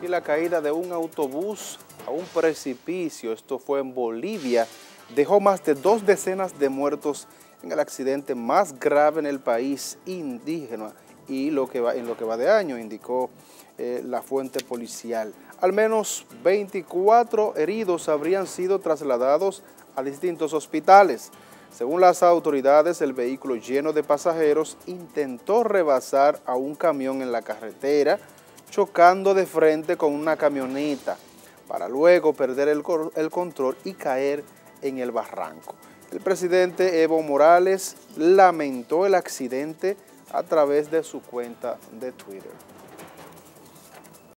y la caída de un autobús a un precipicio, esto fue en Bolivia, dejó más de 2 decenas de muertos en el accidente más grave en el país indígena y en lo que va de año, indicó la fuente policial. Al menos 24 heridos habrían sido trasladados a distintos hospitales. Según las autoridades, el vehículo lleno de pasajeros intentó rebasar a un camión en la carretera, chocando de frente con una camioneta, para luego perder el control y caer en el barranco. El presidente Evo Morales lamentó el accidente a través de su cuenta de Twitter.